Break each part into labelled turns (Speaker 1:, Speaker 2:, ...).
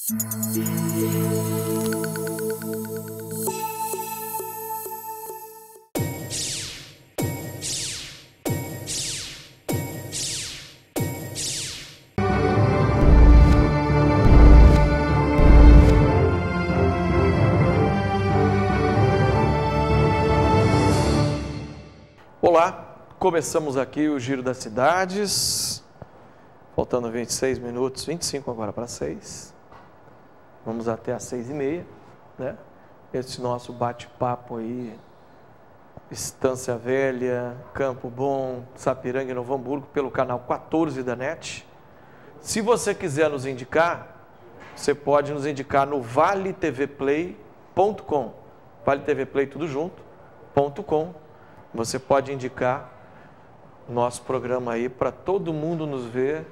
Speaker 1: Olá, começamos aqui o Giro das Cidades, faltando 26 minutos, 25 agora para 6, vamos até às 6h30, né? Esse nosso bate-papo aí, Estância Velha, Campo Bom, Sapiranga e Novo Hamburgo, pelo canal 14 da NET. Se você quiser nos indicar, você pode nos indicar no valetvplay.com, valetvplay tudo junto.com. Você pode indicar nosso programa aí para todo mundo nos ver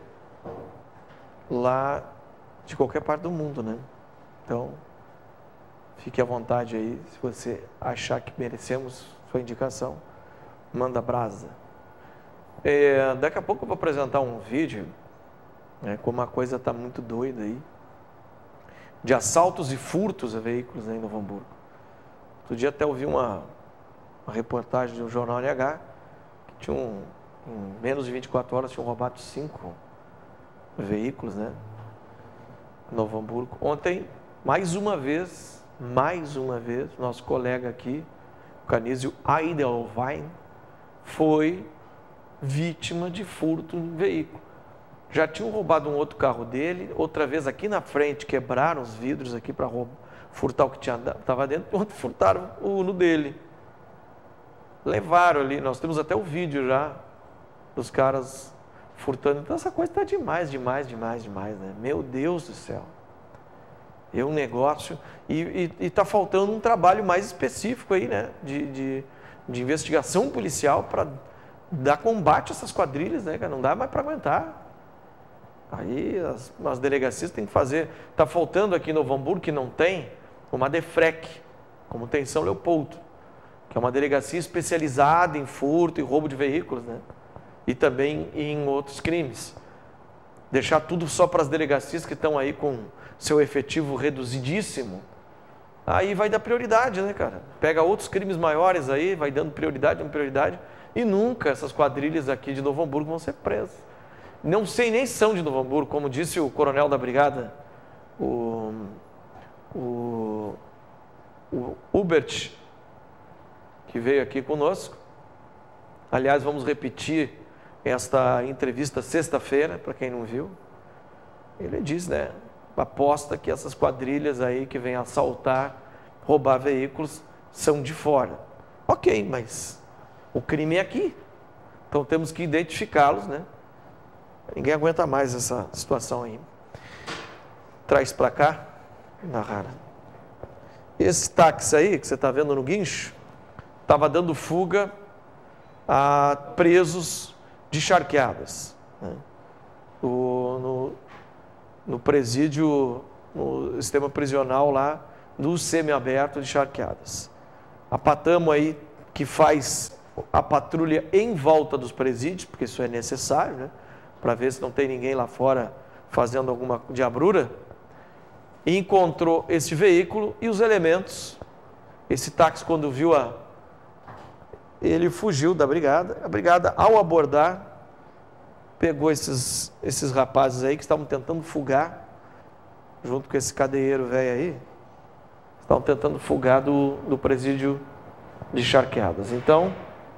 Speaker 1: lá de qualquer parte do mundo, né? Então, fique à vontade aí, se você achar que merecemos sua indicação, manda brasa. Daqui a pouco eu vou apresentar um vídeo, né, como a coisa está muito doida aí, de assaltos e furtos a veículos aí em Novo Hamburgo. Outro dia até ouvi uma reportagem do Jornal NH, que tinha em menos de 24 horas tinham roubado 5 veículos, né? Novo Hamburgo. Ontem, mais uma vez, nosso colega aqui, o Canísio Eidelwein, foi vítima de furto em veículo. Já tinham roubado um outro carro dele, outra vez aqui na frente, quebraram os vidros aqui para furtar o que estava dentro, ontem furtaram o Uno dele. Levaram ali, nós temos até o vídeo já dos caras furtando. Então essa coisa está demais, né? Meu Deus do céu. É um negócio, e está faltando um trabalho mais específico aí, né? De investigação policial para dar combate a essas quadrilhas, né? Não dá mais para aguentar. Aí as delegacias têm que fazer. Está faltando aqui em Novo Hamburgo, que não tem, uma DEFREC, como tem em São Leopoldo, que é uma delegacia especializada em furto e roubo de veículos, né? E também em outros crimes. Deixar tudo só para as delegacias que estão aí com seu efetivo reduzidíssimo, aí vai dar prioridade, né, cara? Pega outros crimes maiores aí, vai dando prioridade, e nunca essas quadrilhas aqui de Novo Hamburgo vão ser presas. Não sei nem se são de Novo Hamburgo, como disse o coronel da brigada, o Hubert, que veio aqui conosco. Aliás, vamos repetir esta entrevista sexta-feira, para quem não viu. Ele diz, né, aposta que essas quadrilhas aí que vêm assaltar, roubar veículos, são de fora. Ok, mas o crime é aqui. Então temos que identificá-los, né? Ninguém aguenta mais essa situação aí. Traz para cá, Nahara. Esse táxi aí, que você está vendo no guincho, estava dando fuga a presos de Charqueadas, né? No presídio, no sistema prisional lá do semiaberto de Charqueadas. A Patamo aí, que faz a patrulha em volta dos presídios, porque isso é necessário, né? Para ver se não tem ninguém lá fora fazendo alguma diabrura, encontrou esse veículo e os elementos. Esse táxi, quando viu ele fugiu da brigada. A brigada, ao abordar, pegou esses rapazes aí que estavam tentando fugar, junto com esse cadeieiro velho aí, estavam tentando fugar do presídio de Charqueadas. Então,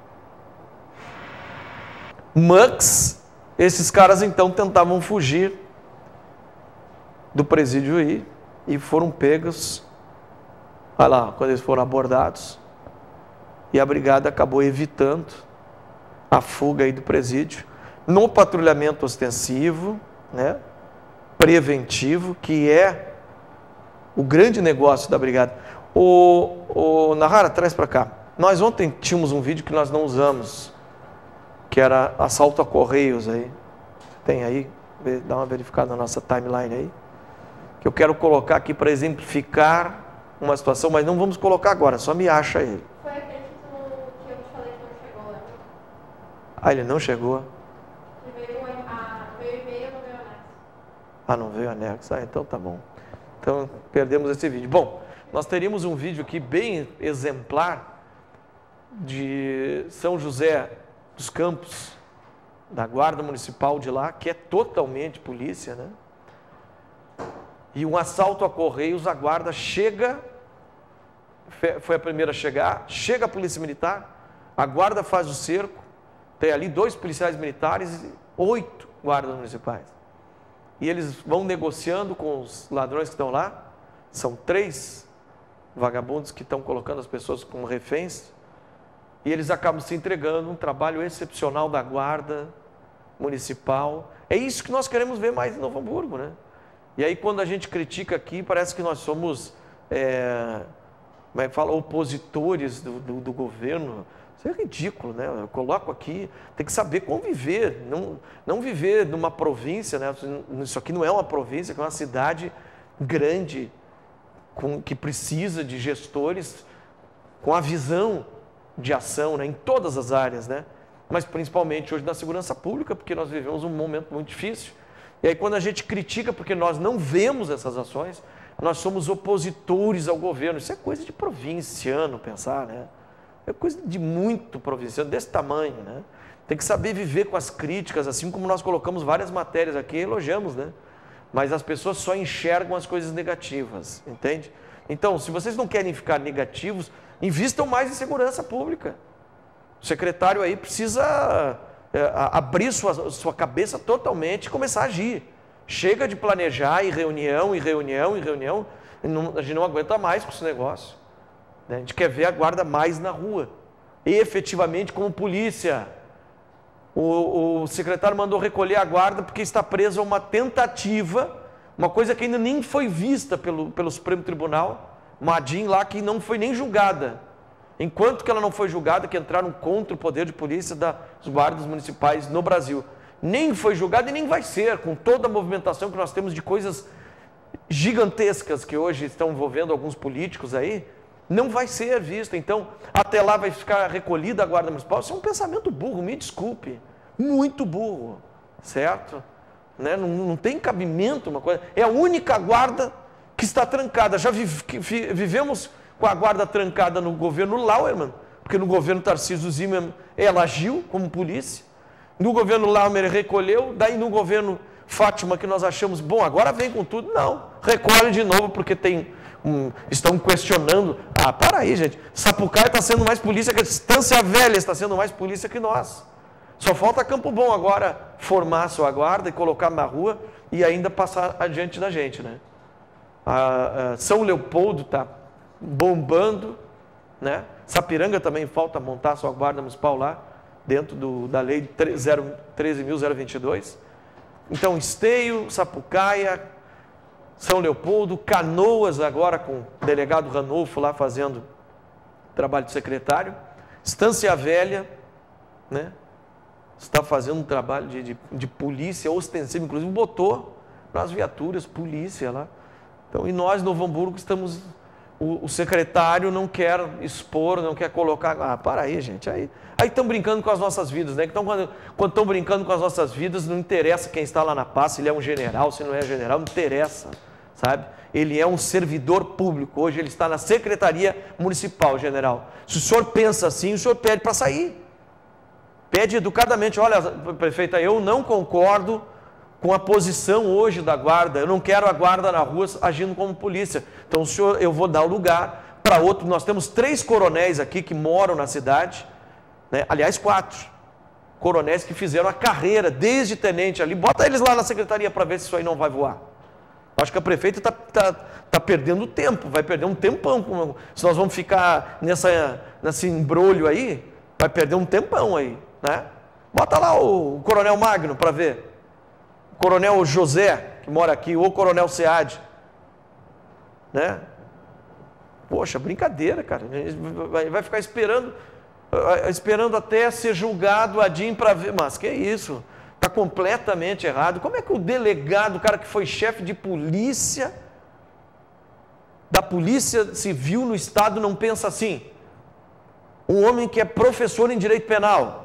Speaker 1: esses caras então tentavam fugir do presídio aí e foram pegos, olha lá, quando eles foram abordados, e a brigada acabou evitando a fuga aí do presídio, no patrulhamento ostensivo, né, preventivo, que é o grande negócio da brigada. Nahara, traz para cá. Nós ontem tínhamos um vídeo que nós não usamos, que era assalto a correios aí. Tem aí? Dá uma verificada na nossa timeline aí. Que eu quero colocar aqui para exemplificar uma situação, mas não vamos colocar agora, só me acha ele.
Speaker 2: Foi aquele que eu te falei que não chegou, né?
Speaker 1: Ah, ele não chegou?
Speaker 2: Veio e-mail, não veio anexo.
Speaker 1: Ah, não veio anexo? Ah, então tá bom. Então, perdemos esse vídeo. Bom, nós teríamos um vídeo aqui bem exemplar de São José dos Campos, da Guarda Municipal de lá, que é totalmente polícia, né? E um assalto a Correios, a guarda chega, foi a primeira a chegar, chega a Polícia Militar, a guarda faz o cerco, tem ali 2 policiais militares e 8 guardas municipais. E eles vão negociando com os ladrões que estão lá, são 3 vagabundos que estão colocando as pessoas como reféns, e eles acabam se entregando, um trabalho excepcional da guarda municipal. É isso que nós queremos ver mais em Novo Hamburgo, né? E aí quando a gente critica aqui, parece que nós somos, como é que fala, opositores do governo. Isso é ridículo, né? Eu coloco aqui, tem que saber conviver, não viver numa província, né? Isso aqui não é uma província, é uma cidade grande, que precisa de gestores com a visão de ação, né? Em todas as áreas, né? Mas principalmente hoje na segurança pública, porque nós vivemos um momento muito difícil. E aí quando a gente critica porque nós não vemos essas ações, nós somos opositores ao governo. Isso é coisa de provinciano pensar, né? É coisa de muito provinciano, desse tamanho, né? Tem que saber viver com as críticas, assim como nós colocamos várias matérias aqui e elogiamos, né? Mas as pessoas só enxergam as coisas negativas, entende? Então, se vocês não querem ficar negativos, invistam mais em segurança pública. O secretário aí precisa abrir sua cabeça totalmente e começar a agir. Chega de planejar e reunião, e reunião, e reunião. A gente não aguenta mais com esse negócio. A gente quer ver a guarda mais na rua. E efetivamente como polícia. O secretário mandou recolher a guarda porque está preso a uma tentativa, uma coisa que ainda nem foi vista pelo Supremo Tribunal, uma ADIM lá que não foi nem julgada. Enquanto que ela não foi julgada, que entraram contra o poder de polícia das guardas municipais no Brasil. Nem foi julgada e nem vai ser, com toda a movimentação que nós temos de coisas gigantescas que hoje estão envolvendo alguns políticos aí, não vai ser vista. Então, até lá vai ficar recolhida a guarda municipal. Isso é um pensamento burro, me desculpe. Muito burro, certo? Né? Não tem cabimento uma coisa. É a única guarda que está trancada. Já vivemos com a guarda trancada no governo Lauermann, porque no governo Tarcísio Zimmermann ela agiu como polícia, no governo Lauermann recolheu, daí no governo Fátima, que nós achamos, bom, agora vem com tudo, não, recolhe de novo, porque estão questionando, para aí gente, Sapucaia está sendo mais polícia que a Estância Velha, está sendo mais polícia que nós, só falta Campo Bom agora formar sua guarda e colocar na rua e ainda passar adiante da gente, né? São Leopoldo está bombando, né? Sapiranga também falta montar sua guarda municipal lá, dentro da lei 13.022. Então, Esteio, Sapucaia, São Leopoldo, Canoas agora com o delegado Ranolfo lá fazendo trabalho de secretário, Estância Velha, né? Está fazendo um trabalho de polícia ostensivo, inclusive botou para as viaturas, polícia lá. Então, e nós, Novo Hamburgo, estamos... O secretário não quer expor, não quer colocar... para aí, gente. Aí estão brincando com as nossas vidas, né? Então, quando estão brincando com as nossas vidas, não interessa quem está lá na paz, se ele é um general, se não é general, não interessa, sabe? Ele é um servidor público. Hoje ele está na Secretaria Municipal, general. Se o senhor pensa assim, o senhor pede para sair. Pede educadamente, olha, prefeita, eu não concordo com a posição hoje da guarda, eu não quero a guarda na rua agindo como polícia, então senhor, eu vou dar o lugar para outro. Nós temos 3 coronéis aqui que moram na cidade, né? Aliás 4 coronéis que fizeram a carreira desde tenente ali, bota eles lá na secretaria para ver se isso aí não vai voar. Acho que a prefeita está perdendo tempo, vai perder um tempão, se nós vamos ficar nesse embrolho aí, vai perder um tempão aí, né? Bota lá o coronel Magno para ver. Coronel José, que mora aqui, ou Coronel Sead, né? Poxa, brincadeira, cara. Vai ficar esperando até ser julgado a DIM para ver. Mas que é isso? Está completamente errado. Como é que o delegado, o cara que foi chefe de polícia, da Polícia Civil no Estado, não pensa assim? Um homem que é professor em Direito Penal.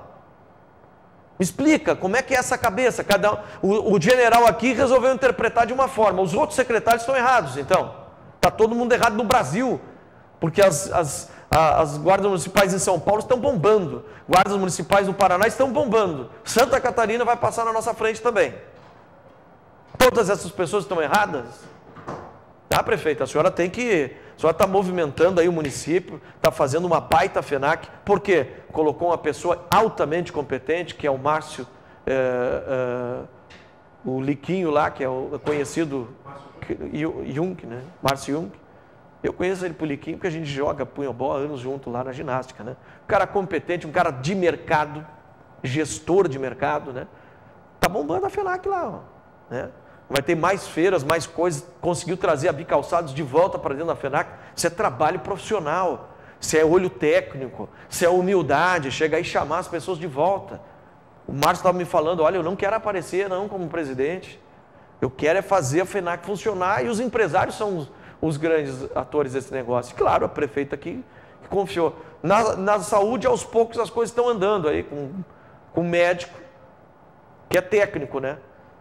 Speaker 1: Me explica, como é que é essa cabeça? O general aqui resolveu interpretar de uma forma, os outros secretários estão errados, então. Está todo mundo errado no Brasil, porque as guardas municipais em São Paulo estão bombando, guardas municipais no Paraná estão bombando, Santa Catarina vai passar na nossa frente também. Todas essas pessoas estão erradas? Tá, prefeita, a senhora está movimentando aí o município, está fazendo uma baita FENAC, por quê? Colocou uma pessoa altamente competente, que é o Márcio, o Liquinho lá, que é o conhecido Jung, né? Márcio Jung. Eu conheço ele por Liquinho, porque a gente joga punhobol há anos junto lá na ginástica, né? Um cara competente, um cara de mercado, gestor de mercado, né? Tá bombando a FENAC lá, ó, né? Vai ter mais feiras, mais coisas, conseguiu trazer a Bicalçados de volta para dentro da FENAC. Isso é trabalho profissional, isso é olho técnico, isso é humildade, chegar e chamar as pessoas de volta. O Márcio estava me falando, olha, eu não quero aparecer não como presidente, eu quero é fazer a FENAC funcionar, e os empresários são os grandes atores desse negócio. E claro, a prefeita que confiou. Na saúde, aos poucos, as coisas estão andando aí, com médico, que é técnico, né?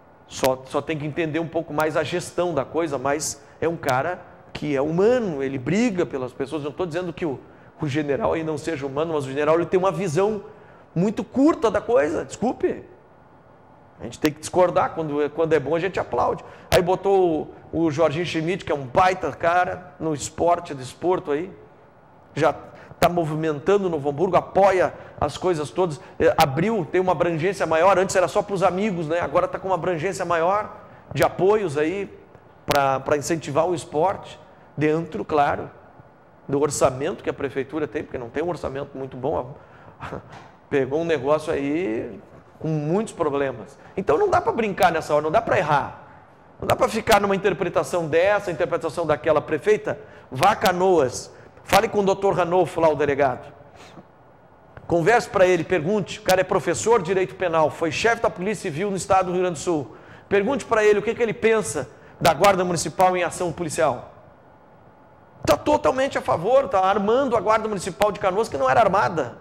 Speaker 1: Só tem que entender um pouco mais a gestão da coisa, mas é um cara que é humano, ele briga pelas pessoas. Não estou dizendo que o general aí não seja humano, mas o general ele tem uma visão muito curta da coisa, desculpe. A gente tem que discordar, quando é bom a gente aplaude. Aí botou o Jorginho Schmidt, que é um baita cara no esporte, desporto aí, já está movimentando Novo Hamburgo, apoia as coisas todas, abriu, tem uma abrangência maior, antes era só para os amigos, né? Agora está com uma abrangência maior de apoios aí para incentivar o esporte, dentro, claro, do orçamento que a prefeitura tem, porque não tem um orçamento muito bom, pegou um negócio aí com muitos problemas. Então não dá para brincar nessa hora, não dá para errar, não dá para ficar numa interpretação dessa, interpretação daquela. Prefeita, vá a Canoas, fale com o doutor Ranolfo lá, o delegado. Converse para ele, pergunte. O cara é professor de direito penal, foi chefe da Polícia Civil no estado do Rio Grande do Sul. Pergunte para ele o que ele pensa da Guarda Municipal em ação policial. Está totalmente a favor, está armando a Guarda Municipal de Canoas, que não era armada,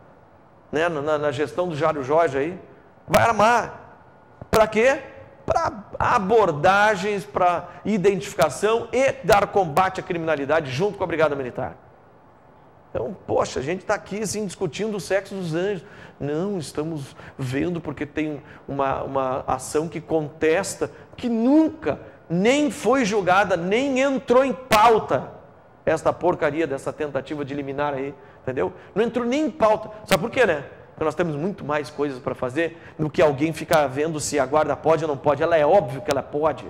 Speaker 1: né? Na gestão do Jário Jorge aí. Vai armar. Para quê? Para abordagens, para identificação e dar combate à criminalidade junto com a Brigada Militar. Então, poxa, a gente está aqui assim, discutindo o sexo dos anjos. Não, estamos vendo porque tem uma ação que contesta, que nunca, nem foi julgada, nem entrou em pauta esta porcaria dessa tentativa de eliminar aí, entendeu? Não entrou nem em pauta. Sabe por quê, né? Porque nós temos muito mais coisas para fazer do que alguém ficar vendo se a guarda pode ou não pode. Ela é óbvio que ela pode.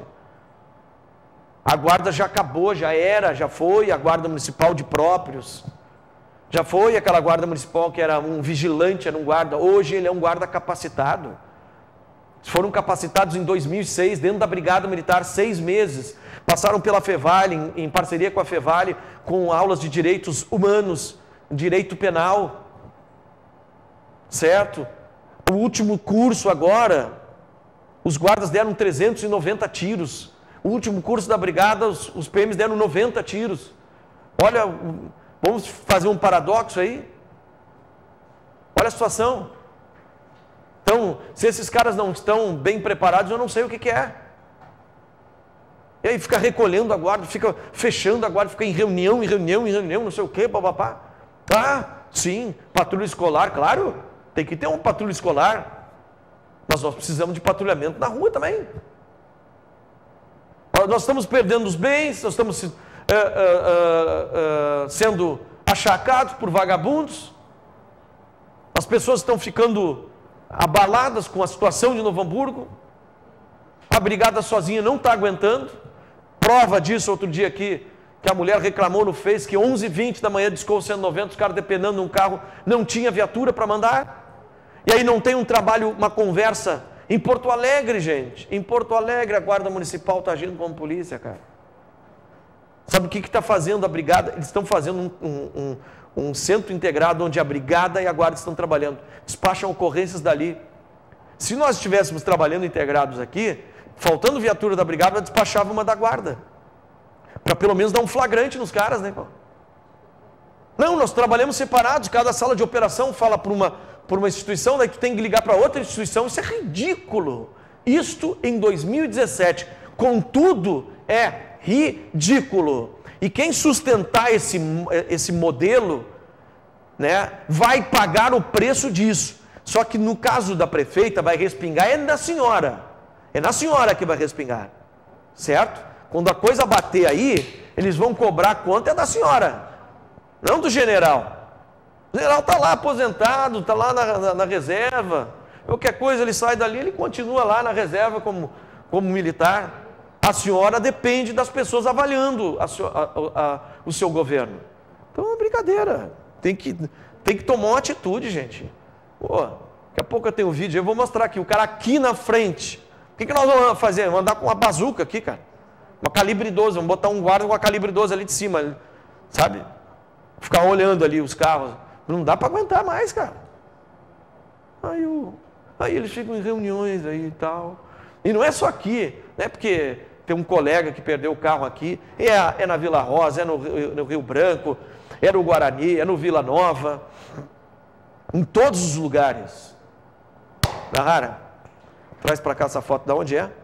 Speaker 1: A guarda já acabou, já era, já foi a guarda municipal de próprios. Já foi aquela guarda municipal que era um vigilante, era um guarda. Hoje ele é um guarda capacitado. Foram capacitados em 2006, dentro da Brigada Militar, 6 meses. Passaram pela Fevale, em parceria com a Fevale, com aulas de direitos humanos, direito penal. Certo? O último curso agora, os guardas deram 390 tiros. O último curso da Brigada, os PMs deram 90 tiros. Olha, vamos fazer um paradoxo aí? Olha a situação. Então, se esses caras não estão bem preparados, eu não sei o que é. E aí fica recolhendo a guarda, fica fechando a guarda, fica em reunião, não sei o que, papapá. Ah, sim, patrulha escolar, claro, tem que ter uma patrulha escolar. Mas nós precisamos de patrulhamento na rua também. Nós estamos perdendo os bens, nós estamos sendo achacados por vagabundos. As pessoas estão ficando abaladas com a situação de Novo Hamburgo. A brigada sozinha não está aguentando. Prova disso outro dia aqui, que a mulher reclamou no Face que 11h20 da manhã discou 190, os caras depenando num carro, não tinha viatura para mandar. E aí não tem um trabalho, uma conversa em Porto Alegre, gente. Em Porto Alegre a Guarda Municipal está agindo como polícia, cara. Sabe o que está fazendo a brigada? Eles estão fazendo um centro integrado onde a brigada e a guarda estão trabalhando. Despacham ocorrências dali. Se nós estivéssemos trabalhando integrados aqui, faltando viatura da brigada, despachava uma da guarda. Para pelo menos dar um flagrante nos caras, né? Não, nós trabalhamos separados, cada sala de operação fala por uma instituição, daí tu tem que ligar para outra instituição. Isso é ridículo. Isto em 2017. Contudo, é ridículo. E quem sustentar esse modelo, né, vai pagar o preço disso. Só que no caso da prefeita, vai respingar é da senhora. É na senhora que vai respingar. Certo? Quando a coisa bater aí, eles vão cobrar a conta é da senhora. Não do general. O general está lá aposentado, está lá na reserva. Qualquer coisa ele sai dali, ele continua lá na reserva como militar. A senhora depende das pessoas avaliando o seu governo. Então é uma brincadeira. Tem que tomar uma atitude, gente. Pô, daqui a pouco eu tenho um vídeo, eu vou mostrar aqui, o cara aqui na frente. O que nós vamos fazer? Vamos andar com uma bazuca aqui, cara. Uma calibre 12, vamos botar um guarda com uma calibre 12 ali de cima, sabe? Ficar olhando ali os carros. Não dá para aguentar mais, cara. Aí eles ficam em reuniões aí e tal. E não é só aqui, né? Porque tem um colega que perdeu o carro aqui, é na Vila Rosa, é no Rio Branco, é no Guarani, é no Vila Nova, em todos os lugares. Nahara, traz para cá essa foto, de onde é?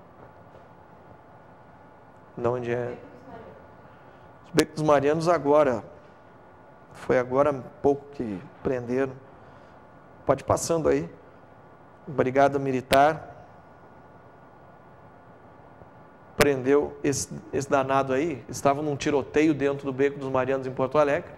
Speaker 1: De onde é? Os Becos dos Marianos agora, foi agora um pouco que prenderam. Pode ir passando aí. Brigada Militar prendeu esse danado aí. Estavam num tiroteio dentro do Beco dos Marianos em Porto Alegre.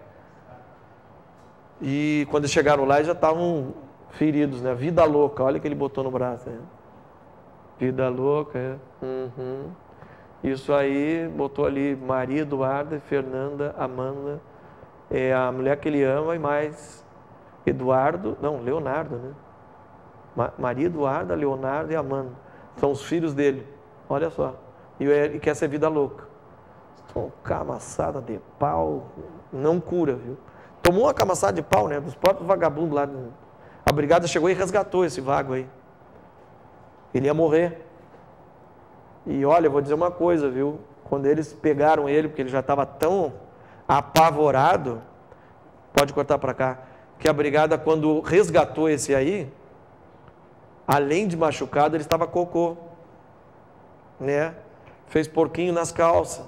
Speaker 1: E quando chegaram lá, já estavam feridos, né? Vida louca, olha o que ele botou no braço. Né? Vida louca, é. Uhum. Isso aí, botou ali Maria Eduarda, Fernanda, Amanda, a mulher que ele ama e mais Leonardo, né? Maria Eduarda, Leonardo e Amanda. São os filhos dele, olha só. E ele quer ser vida louca. Tomou camaçada de pau, não cura, viu? Tomou uma camaçada de pau, né? Dos próprios vagabundos lá. A brigada chegou e resgatou esse vago aí. Ele ia morrer. E olha, eu vou dizer uma coisa, viu? Quando eles pegaram ele, porque ele já estava tão apavorado, pode cortar para cá, que a brigada, quando resgatou esse aí, além de machucado, ele estava cocô, né? Fez porquinho nas calças.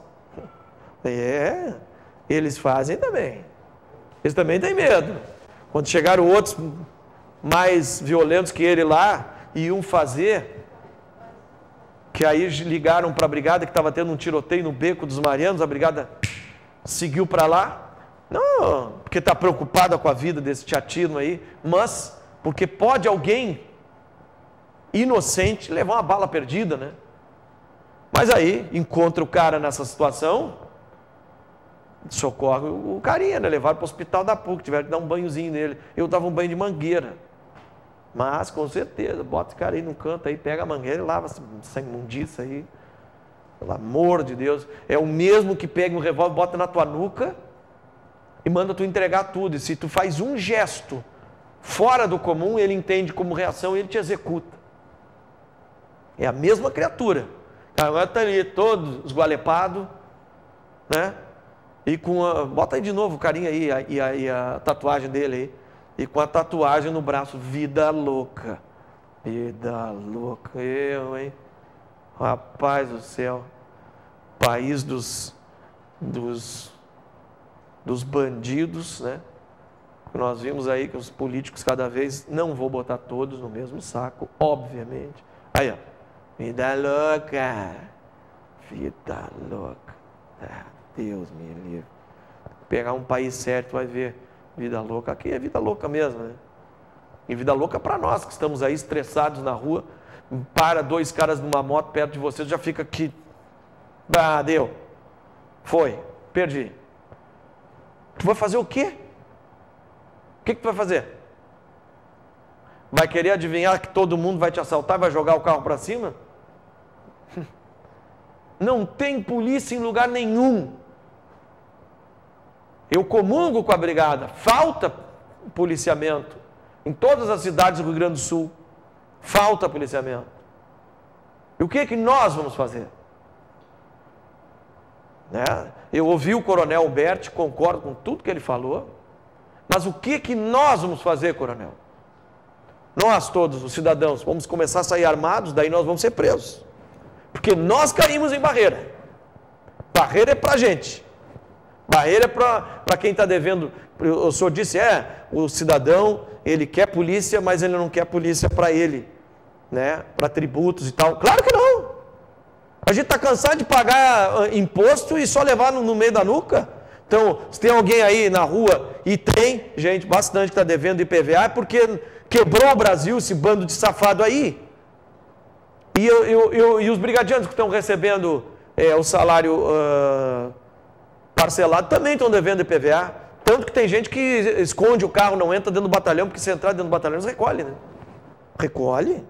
Speaker 1: Eles fazem também. Eles também têm medo. Quando chegaram outros mais violentos que ele lá, iam fazer, que aí ligaram para a brigada que estava tendo um tiroteio no Beco dos Marianos, a brigada seguiu para lá, não porque está preocupada com a vida desse teatino aí, mas porque pode alguém inocente levar uma bala perdida, né? Mas aí encontra o cara nessa situação, socorre o carinha, né? Levaram para o hospital da PUC, tiveram que dar um banhozinho nele. Eu dava um banho de mangueira. Mas, com certeza, bota esse cara aí no canto aí, pega a mangueira e lava essa imundiça aí. Pelo amor de Deus. É o mesmo que pega um revólver, bota na tua nuca e manda tu entregar tudo. E se tu faz um gesto fora do comum, ele entende como reação e ele te executa. É a mesma criatura. Agora está ali todo esgualepado, né? E com a... Bota aí de novo o carinha aí e a tatuagem dele aí. E com a tatuagem no braço, vida louca. Vida louca. Eu, hein? Rapaz do céu. País dos bandidos, né? Nós vimos aí que os políticos cada vez, não vou botar todos no mesmo saco, obviamente. Aí, ó. Vida louca. Vida louca. Ah, Deus me livre. Pegar um país certo, vai ver. Vida louca. Aqui é vida louca mesmo, né? E vida louca para nós que estamos aí estressados na rua. Para dois caras numa moto perto de você, já fica aqui. Ah, deu. Foi. Perdi. Tu vai fazer o quê? O que tu vai fazer? Vai querer adivinhar que todo mundo vai te assaltar, vai jogar o carro para cima? Não tem polícia em lugar nenhum. Eu comungo com a brigada. Falta policiamento. Em todas as cidades do Rio Grande do Sul. Falta policiamento. E o que é que nós vamos fazer? Né? Eu ouvi o coronel Humberti, concordo com tudo que ele falou. Mas o que é que nós vamos fazer, coronel? Nós todos, os cidadãos, vamos começar a sair armados, daí nós vamos ser presos. Porque nós caímos em barreira. Barreira é pra gente. Barreira é para quem está devendo. O senhor disse, o cidadão, ele quer polícia, mas ele não quer polícia para ele, né? Para tributos e tal. Claro que não. A gente está cansado de pagar imposto e só levar no meio da nuca. Então, se tem alguém aí na rua, e tem gente bastante que está devendo IPVA, é porque quebrou o Brasil, esse bando de safado aí. E os brigadianos que estão recebendo o salário parcelado também estão devendo IPVA. Tanto que tem gente que esconde o carro, não entra dentro do batalhão, porque se entrar dentro do batalhão, eles recolhem, né? Recolhe?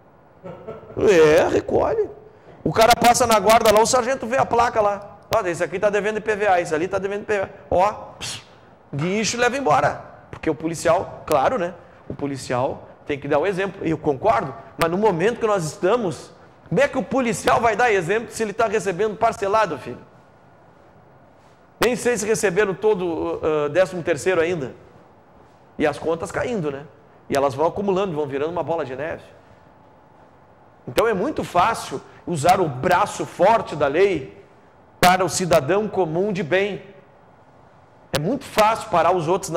Speaker 1: Recolhe. O cara passa na guarda lá, o sargento vê a placa lá. Olha, esse aqui está devendo IPVA, esse ali está devendo IPVA. Guincho e leva embora. Porque o policial, claro, né? O policial tem que dar o exemplo. E eu concordo, mas no momento que nós estamos, como é que o policial vai dar exemplo se ele está recebendo parcelado, filho? Nem sei se receberam todo o 13º ainda. E as contas caindo, né? E elas vão acumulando, vão virando uma bola de neve. Então é muito fácil usar o braço forte da lei para o cidadão comum de bem. É muito fácil parar os outros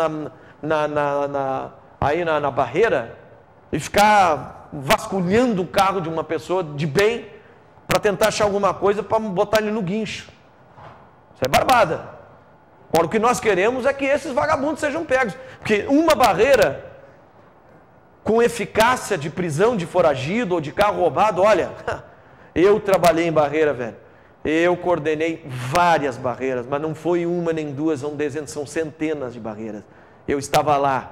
Speaker 1: aí na barreira e ficar vasculhando o carro de uma pessoa de bem para tentar achar alguma coisa para botar ele no guincho. Isso é barbada. Ora, o que nós queremos é que esses vagabundos sejam pegos. Porque uma barreira com eficácia de prisão de foragido ou de carro roubado, olha, eu trabalhei em barreira, velho. Eu coordenei várias barreiras, mas não foi uma nem duas, são centenas de barreiras. Eu estava lá.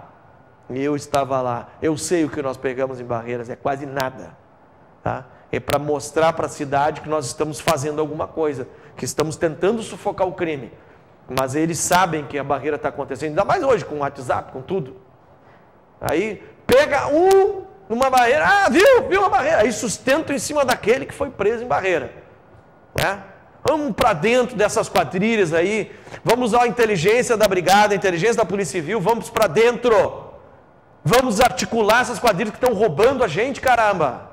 Speaker 1: Eu sei o que nós pegamos em barreiras, é quase nada. Tá? É para mostrar para a cidade que nós estamos fazendo alguma coisa, que estamos tentando sufocar o crime. Mas eles sabem que a barreira está acontecendo, ainda mais hoje com o WhatsApp, com tudo. Aí pega numa barreira, viu a barreira, aí sustenta em cima daquele que foi preso em barreira. Né? Vamos para dentro dessas quadrilhas aí, vamos usar a inteligência da brigada, a inteligência da Polícia Civil, vamos para dentro. Vamos articular essas quadrilhas que estão roubando a gente, caramba.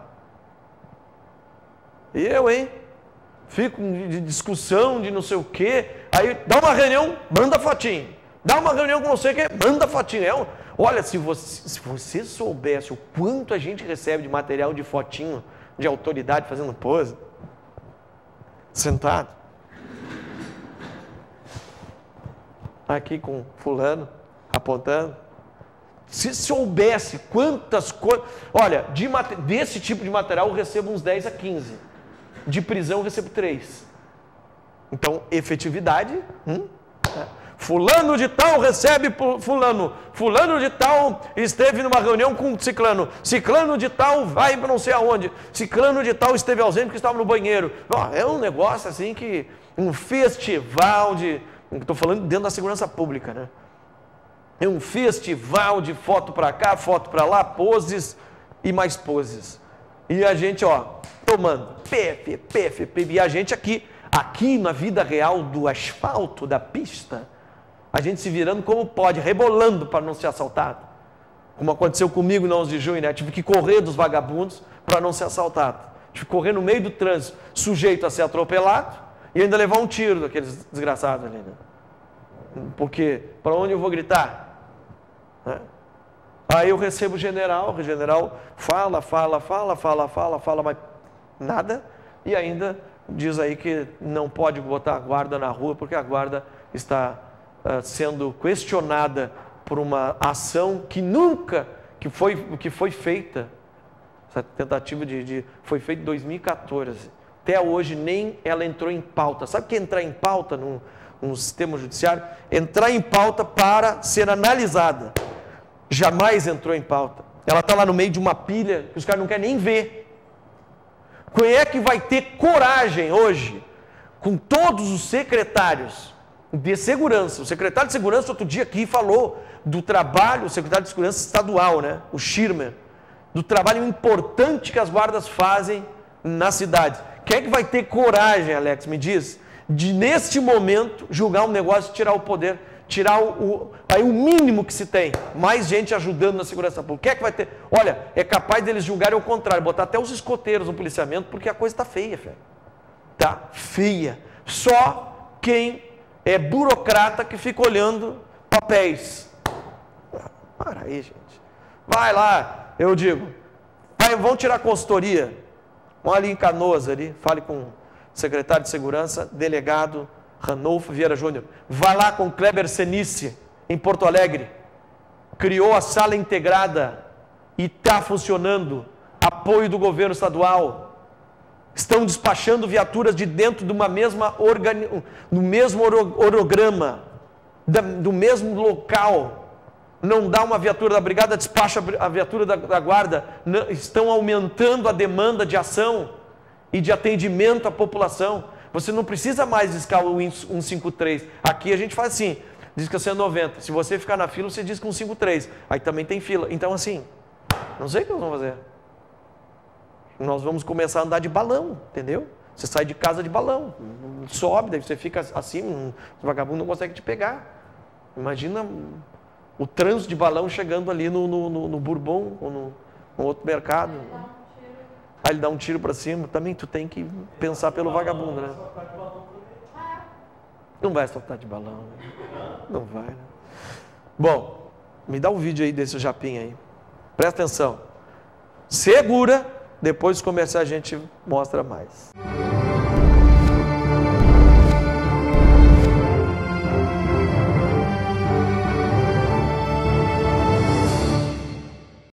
Speaker 1: E eu, hein? Fico de discussão, de não sei o quê. Aí dá uma reunião, manda fotinho. Dá uma reunião com não sei o quê, manda fotinho. Olha, se você soubesse o quanto a gente recebe de material de fotinho de autoridade fazendo pose, sentado, aqui com fulano, apontando. Se soubesse quantas coisas... Olha, desse tipo de material eu recebo uns 10 a 15. De prisão eu recebo 3. Então, efetividade... Fulano de tal recebe por fulano. Fulano de tal esteve numa reunião com ciclano. Ciclano de tal vai para não sei aonde. Ciclano de tal esteve ausente porque estava no banheiro. É um negócio assim que... Um festival de... Estou falando dentro da segurança pública, né? É um festival de foto para cá, foto para lá, poses e mais poses. E a gente, tomando, e a gente aqui na vida real do asfalto, da pista, a gente se virando como pode, rebolando para não ser assaltado. Como aconteceu comigo no 11 de junho, né? Tive que correr dos vagabundos para não ser assaltado. Tive que correr no meio do trânsito, sujeito a ser atropelado e ainda levar um tiro daqueles desgraçados ali, né? Porque, para onde eu vou gritar? Né? Aí eu recebo o general fala, mas nada, e ainda diz aí que não pode botar a guarda na rua, porque a guarda está sendo questionada por uma ação que foi feita, essa tentativa foi feita em 2014, até hoje nem ela entrou em pauta. Sabe o que é entrar em pauta no sistema judiciário? Entrar em pauta para ser analisada. Jamais entrou em pauta. Ela está lá no meio de uma pilha que os caras não querem nem ver. Quem é que vai ter coragem hoje, com todos os secretários de segurança? O secretário de segurança outro dia aqui falou do trabalho, o secretário de segurança estadual, né? O Schirmer, do trabalho importante que as guardas fazem na cidade. Quem é que vai ter coragem, Alex, me diz, de neste momento julgar um negócio e tirar o poder, tirar aí o mínimo que se tem, mais gente ajudando na segurança pública? Quem é que vai ter? Olha, é capaz deles julgarem o contrário, botar até os escoteiros no policiamento, porque a coisa está feia, velho. Tá feia. Só quem é burocrata que fica olhando papéis. Para aí, gente. Vai lá, eu digo, vão tirar a consultoria. Vão ali em Canoas, ali, fale com o secretário de Segurança, delegado Ranolfo Vieira Júnior. Vai lá com Kleber Senice, em Porto Alegre. Criou a sala integrada e está funcionando. Apoio do governo estadual. Estão despachando viaturas de dentro de uma mesma do mesmo orograma, do mesmo local. Não dá uma viatura da brigada, despacha a viatura da guarda. Estão aumentando a demanda de ação e de atendimento à população. Você não precisa mais discar o 153. Aqui a gente faz assim, diz que é 190. Se você ficar na fila, você diz que 153. Aí também tem fila. Então assim, não sei o que nós vamos fazer. Nós vamos começar a andar de balão, entendeu? Você sai de casa de balão, sobe, daí você fica assim, o vagabundo não consegue te pegar. Imagina o trânsito de balão chegando ali no Bourbon ou no outro mercado. Aí ele dá um tiro para cima. Também tu tem que pensar pelo vagabundo, né? Não vai soltar de balão. Né? Não vai, né? Bom, me dá um vídeo aí desse japinha aí. Presta atenção. Segura, depois de começar a gente mostra mais.